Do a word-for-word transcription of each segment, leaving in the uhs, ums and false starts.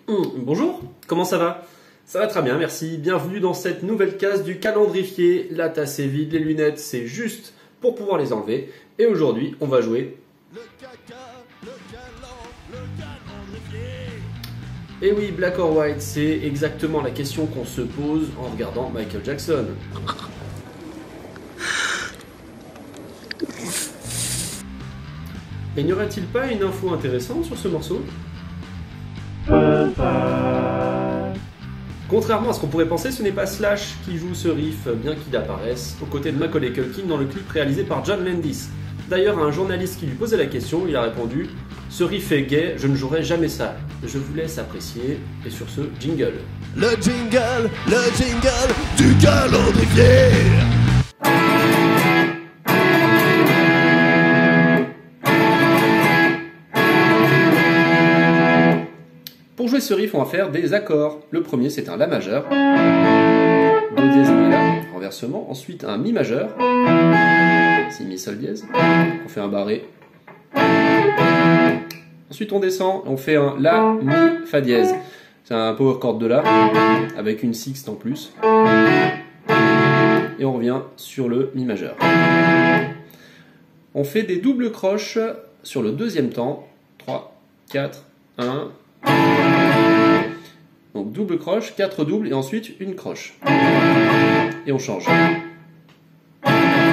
Hum, bonjour, comment ça va? Ça va très bien, merci. Bienvenue dans cette nouvelle case du calendrier. La tasse est vide, les lunettes c'est juste pour pouvoir les enlever. Et aujourd'hui, on va jouer... Le caca, le calan, le calendrier. Et oui, Black or White, c'est exactement la question qu'on se pose en regardant Michael Jackson. Et n'y aurait-il pas une info intéressante sur ce morceau? Contrairement à ce qu'on pourrait penser, ce n'est pas Slash qui joue ce riff, bien qu'il apparaisse aux côtés de Macaulay Culkin dans le clip réalisé par John Landis. D'ailleurs, à un journaliste qui lui posait la question, il a répondu « Ce riff est gay, je ne jouerai jamais ça. Je vous laisse apprécier. » Et sur ce, jingle. Le jingle, le jingle du calendrier. Pour jouer ce riff, on va faire des accords. Le premier, c'est un La majeur. Do dièse Mi La, renversement. Ensuite, un Mi majeur. Si Mi Sol dièse. On fait un barré. Ensuite, on descend. On fait un La, Mi, Fa dièse. C'est un power chord de La, avec une sixte en plus. Et on revient sur le Mi majeur. On fait des doubles croches sur le deuxième temps. trois, quatre, un... Donc double croche, quatre doubles et ensuite une croche. Et on change. On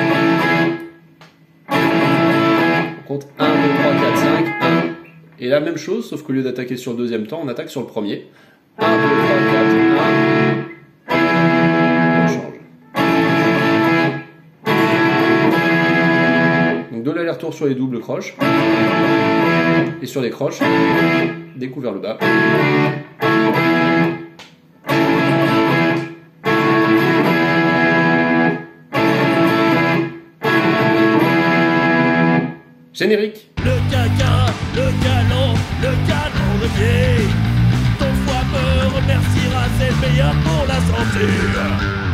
compte un, deux, trois, quatre, cinq, un. Et la même chose, sauf qu'au lieu d'attaquer sur le deuxième temps, on attaque sur le premier. un, deux, trois, quatre, un. On change. Donc de l'aller-retour sur les doubles croches. Et sur les croches, découvert le bas. Générique. Le caca, le calan, le calendrier. Ton foie me remerciera, c'est meilleur pour la santé.